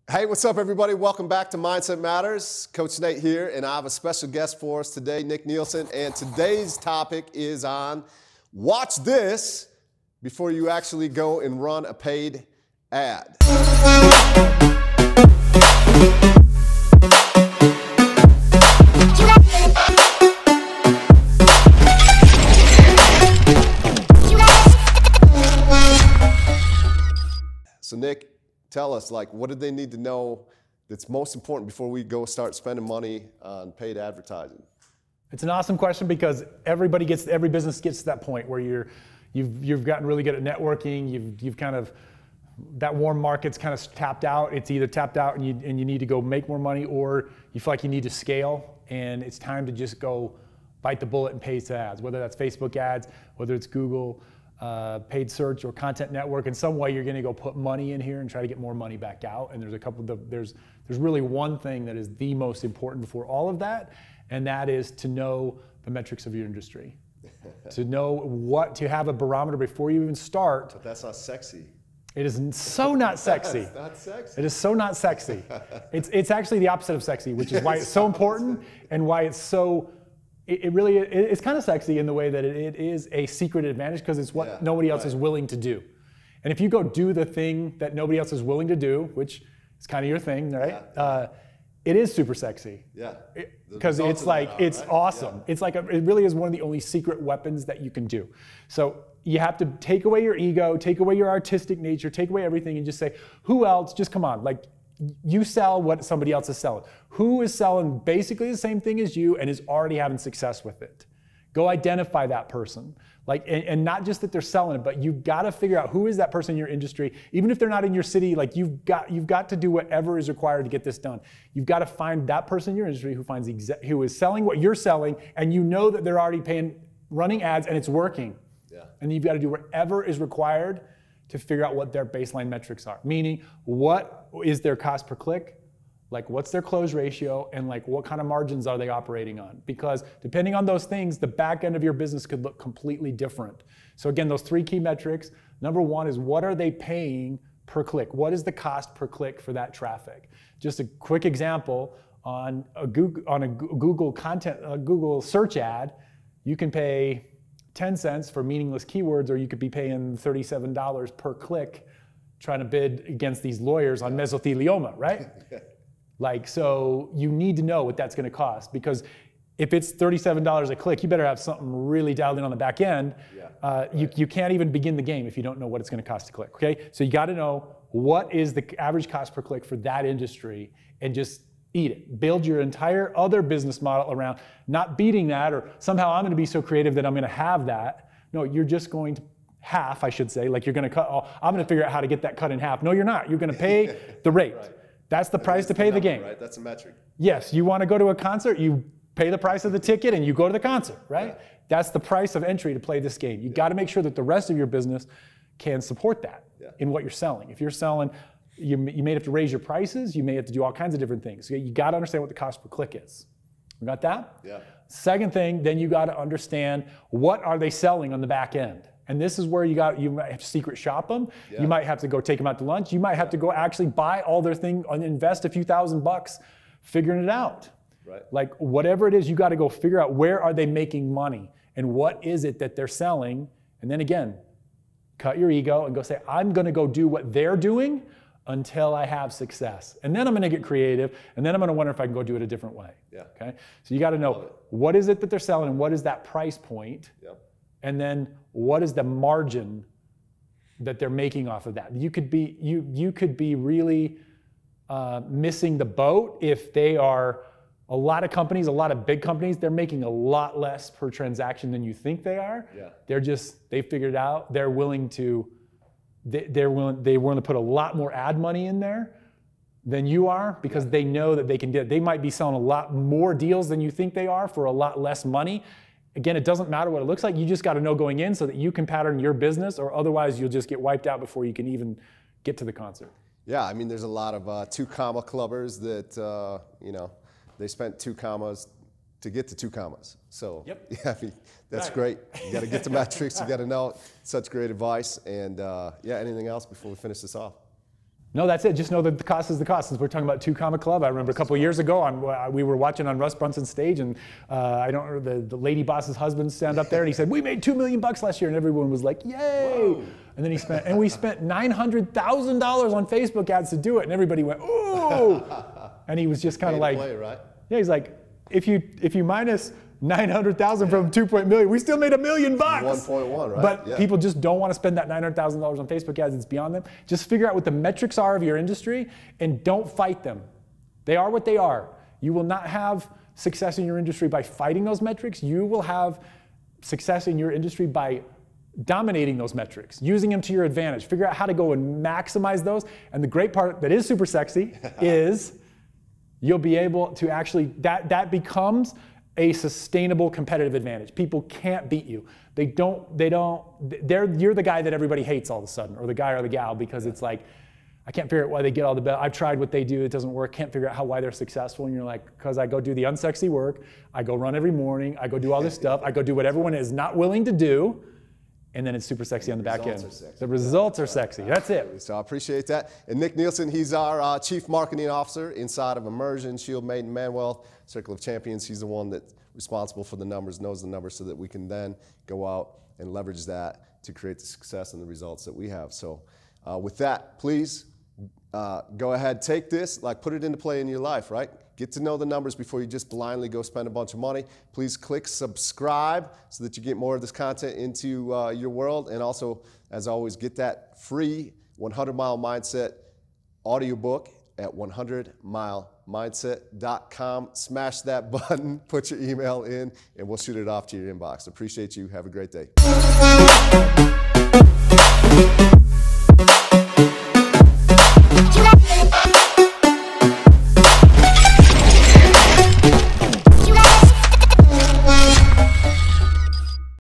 Hey, what's up, everybody? Welcome back to Mindset Matters. Coach Nate here, and I have a special guest for us today, Nick Nielsen. And today's topic is on watch this before you actually go and run a paid ad. So, Nick, tell us, what did they need to know that's most important before we go start spending money on paid advertising? It's an awesome question because every business gets to that point where you've gotten really good at networking. You've kind of, that warm market's kind of tapped out. It's either tapped out and you need to go make more money, or you feel like you need to scale and it's time to just go bite the bullet and pay ads, whether that's Facebook ads, whether it's Google, paid search or content network. In some way, you're going to go put money in here and try to get more money back out. And there's really one thing that is the most important before all of that, and that is to know the metrics of your industry. to have a barometer before you even start. But that's not sexy. It is so not sexy. It's not sexy. It is so not sexy. It's actually the opposite of sexy, which is why it's so important and why it's so. It's kind of sexy in the way that it is a secret advantage because it's what nobody else is willing to do. And if you go do the thing that nobody else is willing to do, which is kind of your thing, right? It is super sexy. Yeah. Because it's awesome. Yeah. It really is one of the only secret weapons that you can do. So you have to take away your ego, take away your artistic nature, take away everything and just say, who else, just come on, you sell what somebody else is selling. Who is selling basically the same thing as you and is already having success with it? Go identify that person. And not just that they're selling it, but you've got to figure out who is that person in your industry. Even if they're not in your city, you've got to do whatever is required to get this done. You've got to find that person in your industry who is selling what you're selling, and you know that they're already running ads and it's working. Yeah. And you've got to do whatever is required to figure out what their baseline metrics are. Meaning, what is their cost per click? What's their close ratio? And what kind of margins are they operating on? Because depending on those things, the back end of your business could look completely different. So again, those three key metrics. Number one is, what are they paying per click? What is the cost per click for that traffic? Just a quick example, on a Google search ad, you can pay 10 cents for meaningless keywords, or you could be paying $37 per click trying to bid against these lawyers on mesothelioma, right? So you need to know what that's going to cost, because if it's $37 a click, you better have something really dialed in on the back end. You can't even begin the game if you don't know what it's going to cost to click, okay? So you got to know what is the average cost per click for that industry and just eat it. Build your entire other business model around not beating that, or somehow I'm going to be so creative that I'm going to have that. No, you're just going to half, I should say. You're going to cut. I'm going to figure out how to get that cut in half. No, you're not. You're going to pay the rate. Right. That's the price to pay the game. Right? That's a metric. Yes, you want to go to a concert, you pay the price of the ticket and you go to the concert, right? Yeah. That's the price of entry to play this game. You got to make sure that the rest of your business can support that in what you're selling. If you're selling, you may have to raise your prices. You may have to do all kinds of different things. You got to understand what the cost per click is. We got that? Yeah. Second thing, then you got to understand, what are they selling on the back end? And this is where you might have to secret shop them. Yeah. You might have to go take them out to lunch. You might have to go actually buy all their thing and invest a few $1,000 figuring it out. Right. Whatever it is, you got to go figure out, where are they making money and what is it that they're selling? And then again, cut your ego and go say, I'm going to go do what they're doing until I have success. And then I'm going to get creative, and then I'm going to wonder if I can go do it a different way. Yeah. Okay? So you got to know, what is it that they're selling and what is that price point? Yep. And then what is the margin that they're making off of that? You could be really missing the boat if they are a lot of big companies, they're making a lot less per transaction than you think they are. Yeah. They figured it out. They're willing to put a lot more ad money in there than you are, because they know that they can get, they might be selling a lot more deals than you think they are for a lot less money. Again, it doesn't matter what it looks like. You just got to know going in so that you can pattern your business, or otherwise you'll just get wiped out before you can even get to the concert. Yeah, I mean, there's a lot of 2 comma clubbers that, they spent 2 commas to get to 2 commas. So yeah, I mean, that's great. You got to get the metrics. You got to know. Such great advice. And yeah, anything else before we finish this off? No, that's it. Just know that the cost is the cost. Since we're talking about Two Comma Club, I remember a couple of years ago, we were watching on Russ Brunson's stage, and I don't remember the lady boss's husband stand up there, and he said, "We made $2 million last year," and everyone was like, "Yay!" Whoa. And then we spent $900,000 on Facebook ads to do it, and everybody went, "Ooh!" And he was just kind of like, right? Yeah, he's like, if you minus 900,000 from 2 million, we still made $1 million. 1.1, right? But people just don't want to spend that $900,000 on Facebook ads. It's beyond them. Just figure out what the metrics are of your industry and don't fight them. They are what they are. You will not have success in your industry by fighting those metrics. You will have success in your industry by dominating those metrics, using them to your advantage. Figure out how to go and maximize those. And the great part that is super sexy is you'll be able to actually, that becomes a sustainable competitive advantage. People can't beat you. You're the guy that everybody hates all of a sudden, or the guy or the gal, because it's like, I can't figure out why they get all the best. I've tried what they do, it doesn't work. Can't figure out why they're successful. And you're like, because I go do the unsexy work, I go run every morning, I go do all this stuff, I go do what everyone is not willing to do, and then it's super sexy on the back end. The results are sexy. That's it. So I appreciate that. And Nick Nielsen, he's our Chief Marketing Officer inside of Immersion, Shield Made in Manuel, Circle of Champions. He's the one that's responsible for the numbers, knows the numbers, so that we can then go out and leverage that to create the success and the results that we have. So with that, please go ahead, take this, put it into play in your life, right? Get to know the numbers before you just blindly go spend a bunch of money. Please click subscribe so that you get more of this content into your world. And also, as always, get that free 100-Mile Mindset audiobook at 100milemindset.com. Smash that button, put your email in, and we'll shoot it off to your inbox. Appreciate you. Have a great day.